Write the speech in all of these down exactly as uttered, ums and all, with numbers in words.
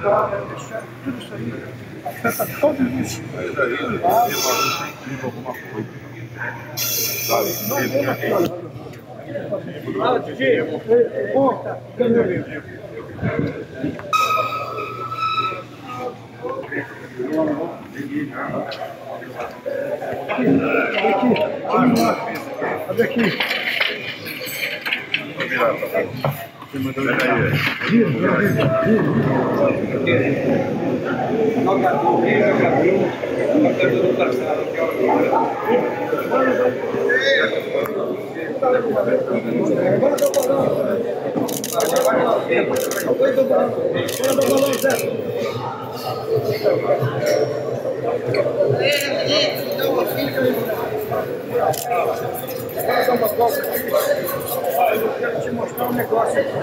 água, deixar tudo isso aí, afeta todo isso. Mas aí, incrível alguma coisa. Sabe? Não vem aqui, olha. Fala, Titi. Bom, cadê ele? Olha aqui. Vou virar pra cá. Pega aí. Eu quero te mostrar um negócio aqui.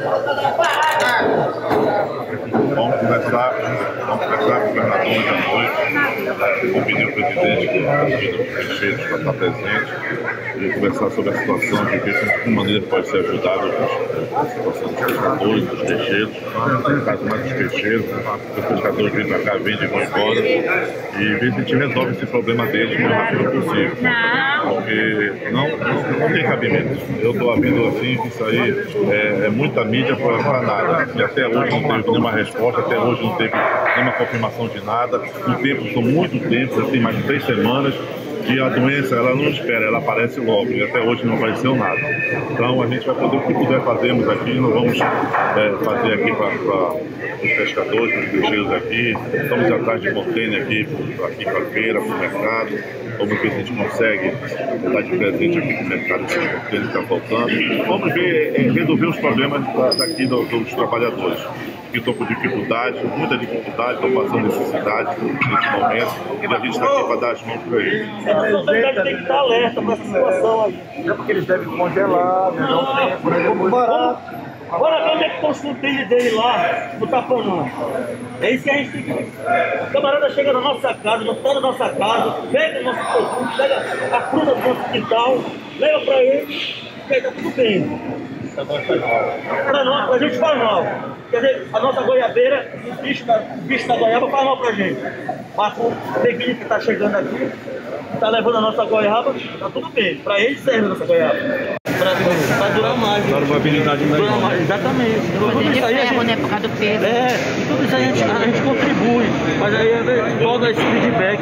Vamos começar, vamos começar com o governador hoje à noite. Vou pedir ao presidente que convide os prefeitos para estar presente e conversar sobre a situação de ver de que maneira pode ser ajudado a situação dos pescadores, dos peixeiros, no caso mais dos peixeiros, os pescadores vêm para cá, vendem e vão embora, e ver se a gente resolve esse problema deles o mais rápido possível. Porque não, não, não tem cabimento. Eu estou ouvindo assim que isso aí é, é muita mídia para nada. E até hoje não teve nenhuma resposta, até hoje não teve nenhuma confirmação de nada. O tempo são muito tempo, já tem mais de três semanas. E a doença, ela não espera, ela aparece logo, e até hoje não apareceu nada. Então a gente vai fazer o que puder fazermos aqui, nós vamos é, fazer aqui para os pescadores, para os peixeiros aqui, estamos atrás de container aqui, aqui para a feira, para o mercado, vamos ver se a gente consegue estar de presente aqui para o mercado, esses containers que estão faltando. Vamos ver, é, resolver os problemas daqui dos, dos trabalhadores, que estão com dificuldade, muita dificuldade, estão passando necessidade nesse momento, e a gente está aqui para dar as mãos para eles. A sociedade tem que estar alerta para essa situação aí. É porque eles devem congelar, não dão tempo, né? Depois barato. Bora ver onde é que estão os containers dele lá, no Tapanã. É isso que a gente tem que... O camarada chega na nossa casa, não está na nossa casa, pega o nosso produto, pega a fruta do nosso quintal, leva para ele, e aí está tudo bem. Para nós, a gente faz mal. Quer dizer, a nossa goiabeira, o bicho da, o bicho da goiaba faz mal pra gente. Mas o neguinho que está chegando aqui, está levando a nossa goiaba, está tudo bem. Para ele serve a nossa goiaba. Vai durar mais. A probabilidade Durar mais, exatamente. Tudo de isso aí a ferro, gente, né, por causa do peso. é, e tudo isso aí a gente, a gente contribui. Mas aí todo esse feedback.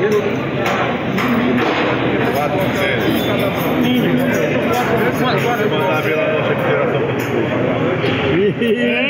Quatro containers. Mandar pela nossa federação.